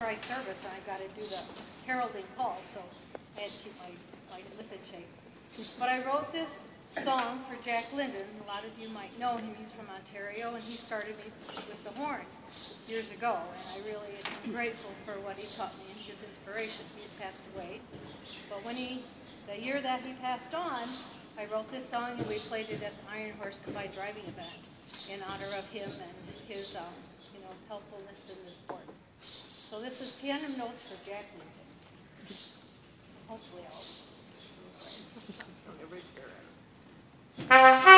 service, and I got to do the heralding call, so I had to keep my lip in shape. But I wrote this song for Jack Linden. A lot of you might know him. He's from Ontario, and he started me with the horn years ago, and I really am grateful for what he taught me and his inspiration. He's passed away. But when the year that he passed on, I wrote this song, and we played it at the Iron Horse Combined Driving event in honor of him and his helpfulness in the sport. So this is Tandem Notes for Jack Linden. Hopefully I'll...